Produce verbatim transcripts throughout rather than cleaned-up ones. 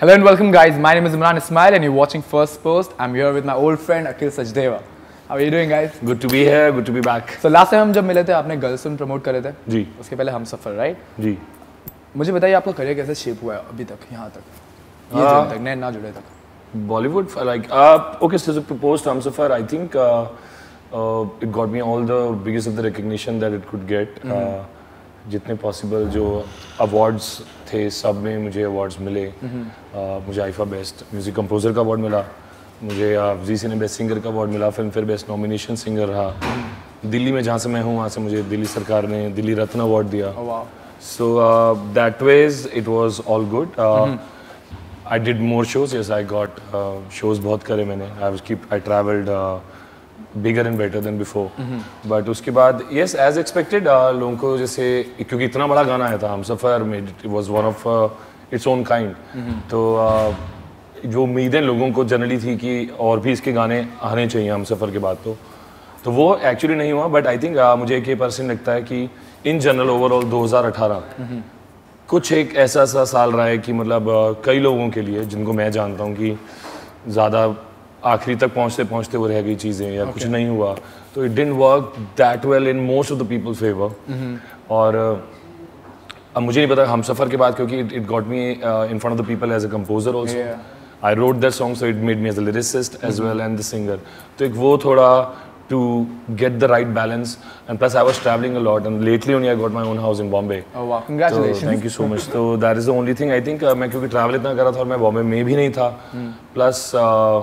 Hello and welcome guys, my name is Imran Ismail and you're watching First Post. I'm here with my old friend Akhil Sachdeva. How are you doing guys? Good to be here, good to be back. So last time हम जब मिले थे आपने गर्ल्सन promote करे थे जी उसके पहले हम सफ़र राइट जी मुझे बताइए आपका करियर कैसे शेप हुआ है अभी तक यहाँ तक ये दिन तक नए ना जुड़े तक Bollywood like uh, okay so the post Humsafar I think uh, uh, it got me all the biggest of the recognition that it could get mm-hmm. uh, जितने पॉसिबल जो अवार्ड्स थे सब में मुझे अवार्ड्स मिले mm-hmm. uh, मुझे IIFA best music composer का award मिला मुझे जी सी ने बेस्ट सिंगर का अवार्ड मिला Filmfare best nomination singer रहा mm-hmm. दिल्ली में जहाँ से मैं हूँ वहाँ से मुझे दिल्ली सरकार ने दिल्ली रत्न अवार्ड दिया so that was it was all good I did more shows yes I got shows बहुत करे मैंने I was keep I travelled bigger and better than before but उसके बाद यस एज एक्सपेक्टेड लोगों को जैसे क्योंकि इतना बड़ा गाना आया था हमसफर में it was one of its own kind तो uh, जो उम्मीदें लोगों को जनरली थी कि और भी इसके गाने आने चाहिए हमसफर के बाद तो तो वो एक्चुअली नहीं हुआ बट आई थिंक uh, मुझे एक ये पर्सन लगता है कि इन जनरल ओवरऑल दो हज़ार अठारह कुछ एक ऐसा सा साल रहा है कि मतलब uh, कई लोगों के लिए जिनको मैं जानता हूँ कि ज़्यादा आखिरी तक पहुँचते पहुँचते वो रह गई चीज़ें या okay. कुछ नहीं हुआ तो it didn't work that well in most of the people's favour और uh, अब मुझे नहीं पता हमसफर के बाद क्योंकि it got me in front of the people as a composer also I wrote that song so it made me as a lyricist as well and the singer तो एक वो थोड़ा to get the right balance and plus I was traveling a lot and lately only I got my own house in Bombay. Oh wow, congratulations. So, thank you so much. So that is the only thing I think uh, मैं क्योंकि travel इतना कर रहा था और मैं बॉम्बे में भी नहीं था plus uh,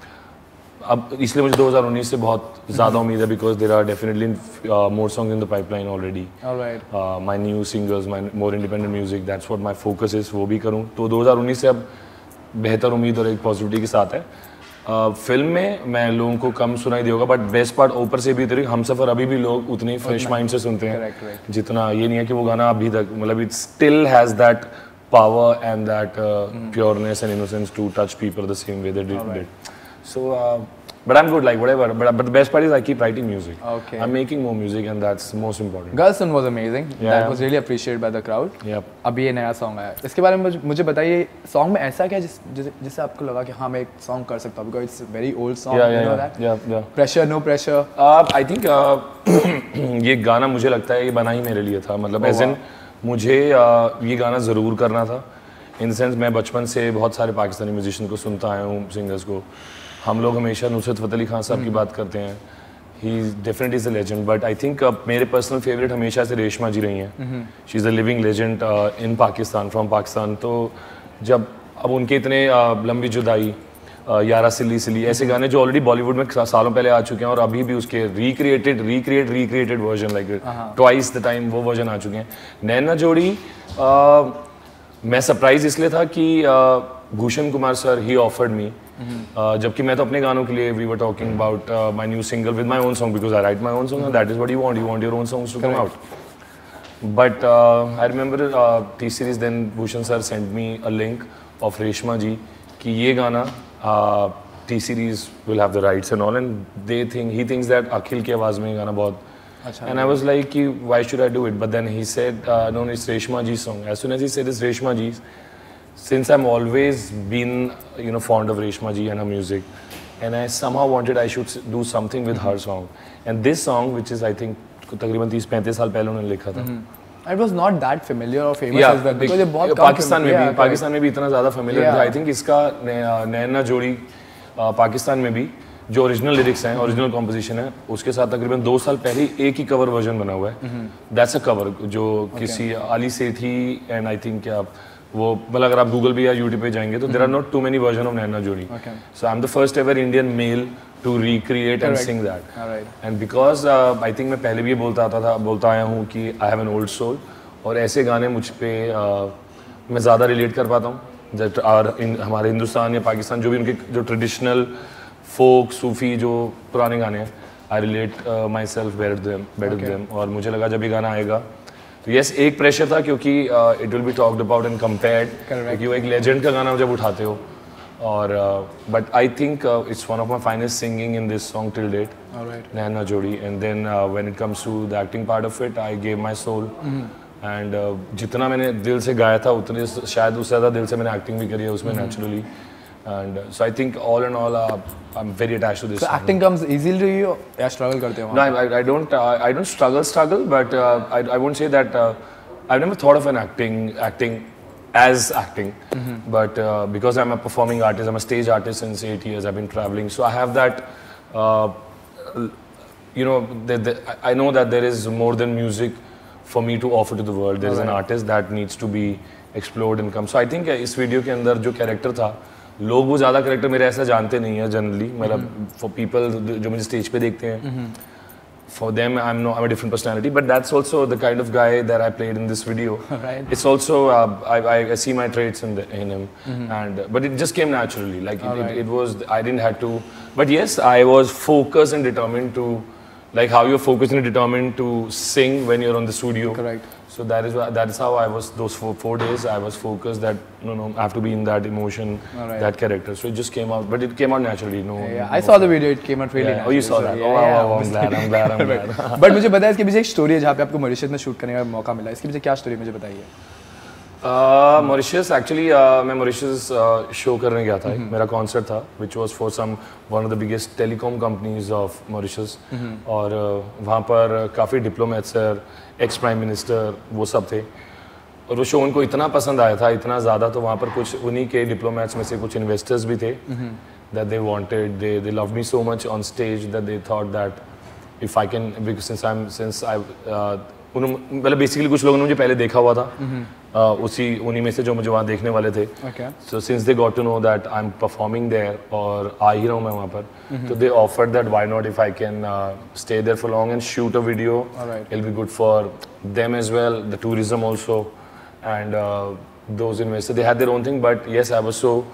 अब इसलिए मुझे दो हज़ार उन्नीस से बहुत ज़्यादा उम्मीद है because there are definitely uh, more songs in the pipeline already. All right. Uh, my new singles, my more independent music, that's what my focus is. वो भी करूँ तो दो हज़ार उन्नीस से अब बेहतर उम्मीद और एक पॉजिटिविटी के साथ है फिल्म uh, में मैं लोगों को कम सुनाई दिया होगा बट बेस्ट पार्ट ऊपर से भी तेरी हमसफर अभी भी लोग उतने फ्रेश माइंड से सुनते हैं correct, correct. जितना ये नहीं है कि वो गाना अभी तक मतलब it still has that power and that pureness and innocence to touch people the same way they did so but I'm good like whatever but, but the best part is I keep writing music okay I'm making more music and that's most important Girlson was amazing yeah. that was really appreciated by the crowd yep. अभी ये नया song आया इसके बारे में मुझे बताइए song में ऐसा क्या जिस जिससे आपको लगा कि हाँ मैं एक सॉन्ग कर सकता हूँ because it's a very old song yeah, yeah, you know yeah, that yeah, yeah. pressure no pressure uh, I think uh, ये गाना मुझे लगता है ये बना ही मेरे लिए था मतलब एज इन मुझे uh, ये गाना ज़रूर करना था इन द सेंस मैं बचपन से बहुत सारे पाकिस्तानी म्यूजिशियन को सुनता आया हूँ सिंगर्स को हम लोग हमेशा नुसरत फ़तेह अली खान साहब mm. की बात करते हैं he definitely is a legend but I think मेरे पर्सनल फेवरेट हमेशा से रेशमा जी रही हैं she is a living legend in Pakistan from Pakistan तो जब अब उनके इतने uh, लंबी जुदाई uh, यारा सिली सिली ऐसे गाने जो ऑलरेडी बॉलीवुड में सालों पहले आ चुके हैं और अभी भी उसके recreated recreate recreated version like twice the time वो वर्जन आ चुके हैं नैना जोड़ी uh, मैं सरप्राइज इसलिए था कि Bhushan Kumar sir he offered me जबकि मैं तो अपने गानों के लिए we were talking about my new single with my own song because I write my own song and that is what you want you want your own songs to come out but I remember T-Series then Bhushan sir send me a link of Reshma ji कि ये गाना T-Series will have the rights and all and they think he thinks that Akhil की आवाज़ में ये गाना बहुत अच्छा and I was like कि why should I do it but then he said uh, no it's Reshma Ji's song as soon as he said it's Reshma Ji's since I'm always been you know fond of Reshma Ji and her music and I somehow wanted I should do something with her song and this song which is I think तकरीबन तीस पैंतीस साल पहले उन्होंने लिखा था It was not that familiar or famous yeah, as well because ये बहुत पाकिस्तान में भी पाकिस्तान में भी इतना ज़्यादा familiar था I think इसका नैना जोड़ी पाकिस्तान में भी जो ओरिजिनल लिरिक्स हैं ओरिजिनल कॉम्पोजिशन है उसके साथ तकरीबन दो साल पहले एक ही कवर वर्जन बना हुआ है दैट्स अ कवर जो okay. किसी Ali Sethi and I think क्या वो मतलब अगर आप गूगल पे या यूट्यूब पे जाएंगे तो there are not too many version of Naina Jodi so I am the first ever Indian male to recreate and sing that and because I think मैं पहले भी ये बोलता आता था बोलता आया हूँ कि I have an old soul और ऐसे गाने मुझ पर uh, मैं ज़्यादा रिलेट कर पाता हूँ और हमारे हिंदुस्तान या पाकिस्तान जो भी उनके जो ट्रेडिशनल फोक सूफी जो पुराने गाने हैं I relate myself better them better them और मुझे लगा जब ये गाना आएगा तो यस एक प्रेशर था क्योंकि it will be talked about and compared क्योंकि वो एक लेजेंड का गाना जब उठाते हो और but I think it's one of my finest singing in this song till date Naina Jodi and then when it comes to the acting part of it I gave my soul and uh, जितना मैंने दिल से गाया था उतने शायद उससे ज़्यादा दिल से मैंने एक्टिंग भी करी है उसमें naturally and so I think all and all I am very attached to this so acting comes easily to you या स्ट्रगल करते हो? No I I don't I don't struggle struggle but I I won't say that I never thought of an acting acting as acting mm-hmm. but uh, because I'm a performing artist, I'm a stage artist since eight years, I've been traveling, so I have that uh, you know the, the, I know that there is more than music for me to offer to the world. There All is right. an artist that needs to be explored and come. So I think इस video के अंदर जो character था, लोग वो ज़्यादा character मेरे ऐसा जानते नहीं है जनरली, मतलब फॉर पीपल जो मुझे स्टेज पे देखते हैं, mm-hmm. for them I'm no I'm a different personality, but that's also the kind of guy that I played in this video. Right. It's also uh, I, I I see my traits in the, in him, mm-hmm. and uh, but it just came naturally. Like it, right. it, it was I didn't have to. But yes, I was focused and determined to, like how you're focused and determined to sing when you're on the studio. Correct. So that is that is how I was those four, four days. I was focused that no no I have to be in that emotion, right. that character. So it just came out, but it came out naturally. No. Yeah, yeah. no I saw the video. It came out really yeah. naturally. Oh, you saw that? Yeah, oh, yeah, wow, wow, I'm glad. I'm glad. I'm glad. But मुझे बताया इसके पीछे एक story है जहाँ पे आपको Mauritius में शूट करने का मौका मिला. इसके पीछे क्या स्टोरी मुझे बताइए? मॉरिशस एक्चुअली मैं मॉरिशस शो करने गया था. मेरा कॉन्सर्ट था which was for some one of the biggest telecom companies of Mauritius. और वहाँ पर काफ़ी diplomats sir, ex prime minister वो सब थे और वो शो उनको इतना पसंद आया था, इतना ज़्यादा, तो वहाँ पर कुछ उन्हीं के डिप्लोमेट्स में से कुछ इन्वेस्टर्स भी थे that they wanted they they loved me so much on stage that they thought that if I can, because since I'm since I uh, मतलब बेसिकली कुछ लोगों ने मुझे पहले देखा हुआ था, mm-hmm. uh, उसी उन्हीं में से जो मुझे वहाँ देखने वाले थे. So since they got to know that I am performing there और आ ही रहा हूँ मैं वहाँ पर, तो they offered that why not if I can stay there for long and shoot a video, it will be good for them as well, the tourism also, and those investors they had their own thing. But yes I was so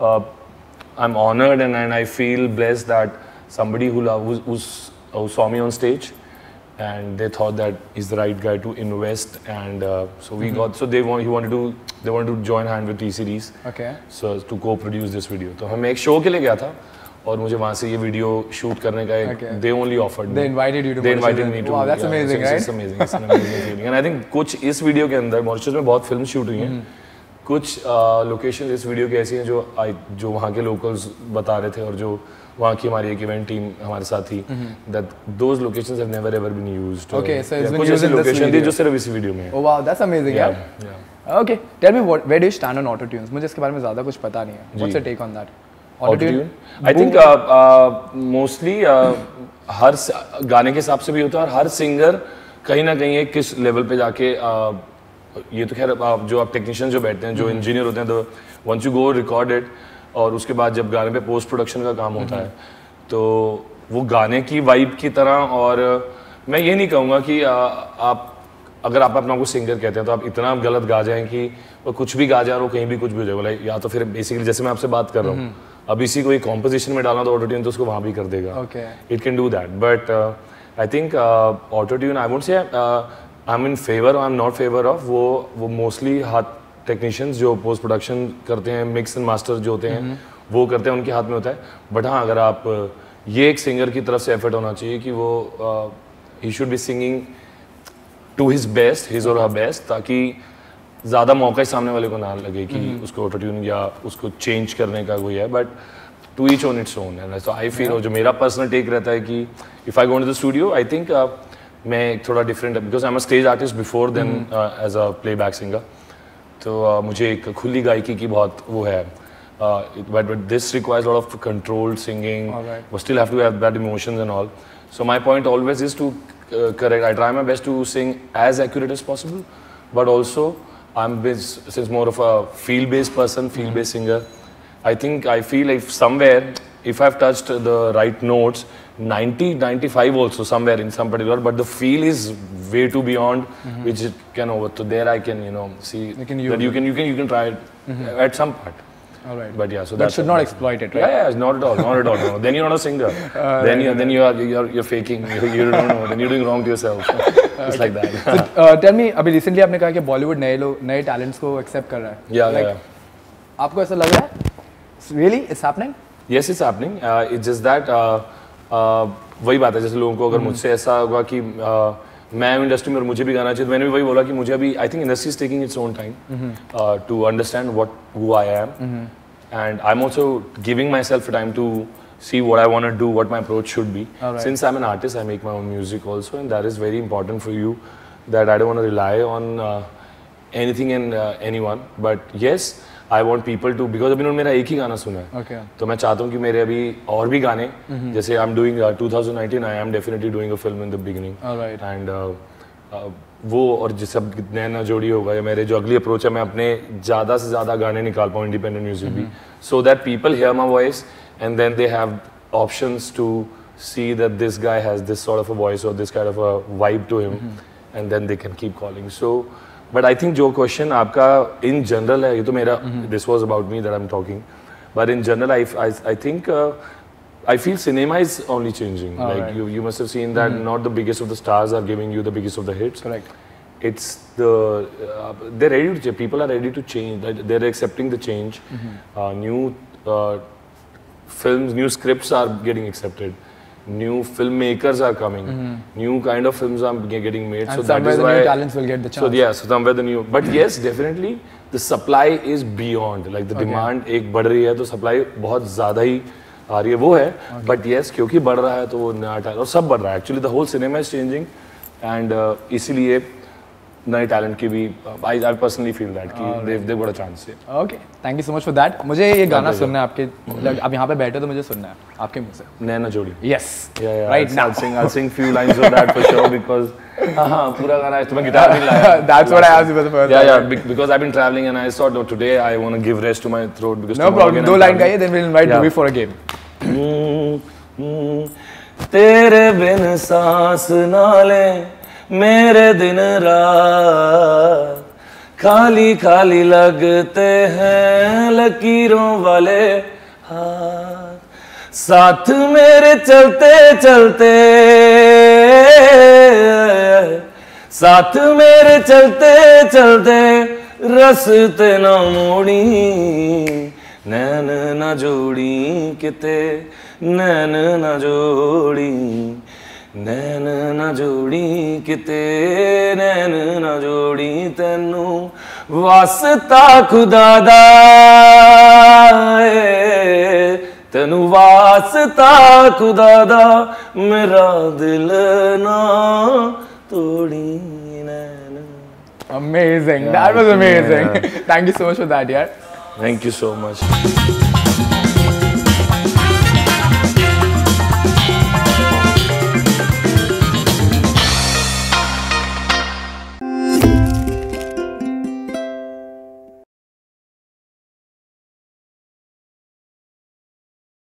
I am honoured and and I feel blessed that somebody who love who, who's, who saw me on stage and they thought that he's the right guy to invest, and uh, so we mm-hmm. got so they want he wanted to they wanted to join hand with T-Series, okay, so to co-produce this video. तो मैं एक show के लिए गया था और मुझे वहाँ से ये वीडियो शूट करने का एक okay. they only offered they invited you to they invited me to wow that's yeah, amazing it's, right it's amazing it's an amazing feeling and I think कुछ इस वीडियो के अंदर मॉरिशस में बहुत film shoot हुई हैं, mm-hmm. कुछ location इस वीडियो की ऐसी हैं जो जो वहाँ के लोकल्स बता रहे थे और जो वहाँ की हमारी एक इवेंट टीम हमारे साथ थी, that those locations have never ever been used. Okay, so it's been कुछ ऐसी लोकेशन थी जो सिर्फ इस वीडियो में. Oh wow, that's amazing. Yeah. yeah. Okay, tell me what where do you stand on auto tunes? मुझे इसके बारे में ज़्यादा कुछ पता नहीं है. What's your take on that? Auto tune? I think uh, uh, mostly uh, हर गाने के हिसाब से भी होता है और हर सिंगर कहीं ना कहीं एक किस लेवल पे जाके uh, ये तो खैर आप जो आप टेक्नीशियन जो बैठते हैं, जो इंजीनियर होते हैं, तो once you go record it और उसके बाद जब गाने पे पोस्ट प्रोडक्शन का काम होता है तो वो गाने की वाइब की तरह. और मैं ये नहीं कहूँगा कि आ, आप अगर आप अपना को सिंगर कहते हैं तो आप इतना गलत गा जाएं कि वो कुछ भी गा जाए और वो कहीं भी कुछ भी हो जाए. बोला या तो फिर बेसिकली जैसे मैं आपसे बात कर रहा हूँ, अब इसी को एक कॉम्पोजिशन में डालना तो ऑटो ट्यून तो उसको वहाँ भी कर देगा. It can do that, but I think auto tune I won't say I am in favour, I am not favour of. वो वो मोस्टली हाथ टेक्नीशियंस जो पोस्ट प्रोडक्शन करते हैं, मिक्स एंड मास्टर जो होते हैं, mm-hmm. वो करते हैं, उनके हाथ में होता है. बट हाँ, अगर आप ये एक सिंगर की तरफ से एफर्ट होना चाहिए कि वो ही should be singing to his best, his और हर बेस्ट, ताकि ज़्यादा मौका ही सामने वाले को ना लगे कि mm-hmm. उसको ऑटो ट्यून या उसको चेंज करने का कोई है. But to each on its own. And so I feel, जो मेरा पर्सनल टेक रहता है कि if I go to the studio, I think मैं थोड़ा different, because I am a stage artist before then as a playback singer, तो uh, मुझे एक खुली गायकी की बहुत वो है, but but this requires lot of controlled singing, but still have to have that emotions and all. So my point always is to correct, I try my best to sing as accurate as possible, but also I am since more of a feel based person, feel based singer. I think I feel if somewhere if I've touched the right notes, ninety, ninety-five also somewhere in some particular, but the feel is way too beyond, mm-hmm. which it can over. So there I can, you know, see you can that you can you can you can try it mm-hmm. at some part. All right. But yeah, so that should not exploit it, right? Yeah, yeah, not at all, not at all. No. Then you're not a singer. Uh, then right, you right. then you are you're you're faking. You, you don't know. Then you're doing wrong to yourself. It's like that. So, uh, tell me, अभी recently आपने कहा कि बॉलीवुड नए लोग नए talents को accept कर रहा है. Yeah, like, yeah. आपको ऐसा लग रहा है? Really, it's happening? Yes, it's happening. Uh, it's just that uh, uh, वही बात है, जैसे लोगों को अगर मुझसे ऐसा होगा कि uh, मैं इंडस्ट्री में और मुझे भी गाना चाहिए, तो मैंने भी वही बोला कि मुझे अभी I think industry is taking its own time to understand what who I am, and I am also giving myself time to see what I want to do, what my approach should be. Right. Since I'm an artist, I make my own music also, and that is very important for you, that I don't want to rely on uh, anything and uh, anyone. But yes, I want people to, because अभी उन्होंने मेरा एक ही गाना सुना है, okay. तो मैं चाहता हूँ कि मेरे अभी और भी गाने, mm-hmm. जैसे I'm doing uh, twenty nineteen, I am definitely doing a film in the beginning. All right. And uh, uh, वो और जिस सब नया जोड़ी होगा या मेरे जो अगली अप्रोच है, मैं अपने ज़्यादा से ज़्यादा गाने निकाल पाऊँ इंडिपेंडेंट म्यूजिक भी, so that people hear my voice. And then they have options to see that this guy has this sort of a voice or this kind of a vibe to him, mm-hmm. and then they can keep calling. So, but I think जो question आपका in general है, ये तो मेरा mm-hmm. this was about me that I'm talking, but in general I I, I think uh, I feel cinema is only changing. All like right. you you must have seen that mm-hmm. not the biggest of the stars are giving you the biggest of the hits. Correct. It's the uh, they're ready to change. People are ready to change. They're accepting the change. Mm-hmm. uh, new. Uh, Films, new scripts are getting accepted. New filmmakers are coming. Mm-hmm. New kind of films are getting made. And so that is why the new talents will get the chance. So yeah, so somewhere the new. But yes, definitely the supply is beyond. Like the okay. demand एक बढ़ रही है, तो supply बहुत ज़्यादा ही आ रही है, वो है. Okay. But yes, क्योंकि बढ़ रहा है तो वो नया talent और सब बढ़ रहा है. Actually, the whole cinema is changing, and uh, इसीलिए नए टैलेंट की भी I I personally feel that कि दे दे बड़ा चांस है. Okay, thank you so much for that. मुझे ये गाना सुनना है आपके, आप यहाँ पे बैठे हो तो मुझे सुनना है आपके मुंह से. नैना जोड़ी. Yes, right now. I'll sing I'll sing few lines of that for sure because हाँ पूरा गाना है, तो मैं गिटार नहीं लाया. That's what I asked you for the first. Yeah yeah because I've been traveling and I thought no today I want to give rest to my throat because no problem. दो line गाइए, then we'll invite Ruby for a game. तेरे बिन सांस ना ले मेरे दिन रात, खाली खाली लगते हैं लकीरों वाले हाथ, साथ मेरे चलते चलते, साथ मेरे चलते चलते रस्ते न मोड़ी, नैन न जोड़ी किते, नैन न जोड़ी, नैन न जोड़ी किते, नैन न जोड़ी तैनू वास्ता खुदा दा, तैनू वास्ता खुदा दा, मेरा दिल ना तोड़ी नैन. Amazing, that was amazing. Thank you so much for that, yaar. Thank you so much.